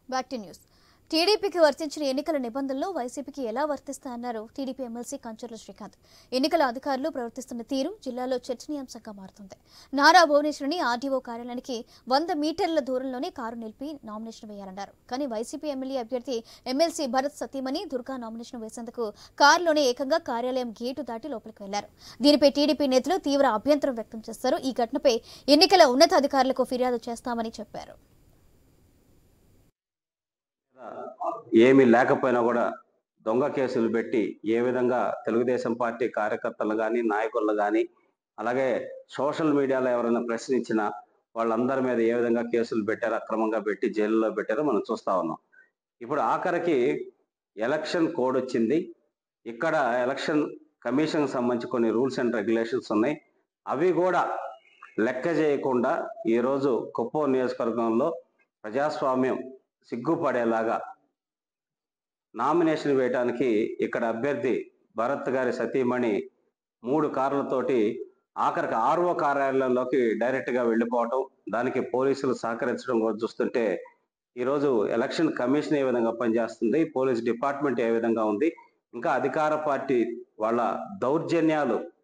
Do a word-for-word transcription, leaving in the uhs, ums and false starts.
Back to news. టీడీపీకి వర్తించిన ఎన్నికల నిబంధనలు వైసీపీకి ఎలా వర్తిస్తాయన్నారు టీడీపీ ఎమ్మెల్సీ కంచర్ల శ్రీకాంత్. ఎన్నికల అధికారులు ప్రవర్తిస్తున్న తీరు జిల్లాలో చర్చనీయాంశంగా మారుతుంది. నారా భువనేశ్వరిని ఆర్డీఓ కార్యాలయానికి వంద మీటర్ల దూరంలోనే కారు నిలిపి నామినేషన్ వేయాలన్నారు. కానీ వైసీపీ ఎమ్మెల్యే అభ్యర్థి ఎమ్మెల్సీ భరత్ సతీమణి దుర్గా నామినేషన్ వేసేందుకు కారులోనే ఏకంగా కార్యాలయం గేటు దాటి లోపలికి వెళ్లారు. దీనిపై టీడీపీ నేతలు తీవ్ర అభ్యంతరం వ్యక్తం చేశారు. ఈ ఘటనపై ఎన్నికల ఉన్నతాధికారులకు ఫిర్యాదు చేస్తామని చెప్పారు. ఏమీ లేకపోయినా కూడా దొంగ కేసులు పెట్టి ఏ విధంగా తెలుగుదేశం పార్టీ కార్యకర్తలు కానీ నాయకులు కానీ అలాగే సోషల్ మీడియాలో ఎవరైనా ప్రశ్నించినా వాళ్ళందరి మీద ఏ విధంగా కేసులు పెట్టారో అక్రమంగా పెట్టి జైల్లో పెట్టారో మనం చూస్తా ఉన్నాం. ఇప్పుడు ఆఖరికి ఎలక్షన్ కోడ్ వచ్చింది. ఇక్కడ ఎలక్షన్ కమిషన్ సంబంధించి కొన్ని రూల్స్ అండ్ రెగ్యులేషన్స్ ఉన్నాయి. అవి కూడా లెక్క చేయకుండా ఈరోజు కుప్పం నియోజకవర్గంలో ప్రజాస్వామ్యం సిగ్గుపడేలాగా నామినేషన్ వేయడానికి ఇక్కడ అభ్యర్థి భరత్ గారి సతీమణి మూడు కార్లతోటి ఆఖరికి ఆర్ఓ కార్యాలయంలోకి డైరెక్ట్గా వెళ్ళిపోవటం, దానికి పోలీసులు సహకరించడం కూడా చూస్తుంటే ఈరోజు ఎలక్షన్ కమిషన్ ఏ విధంగా పనిచేస్తుంది, పోలీస్ డిపార్ట్మెంట్ ఏ విధంగా ఉంది, ఇంకా అధికార పార్టీ వాళ్ళ దౌర్జన్యాలు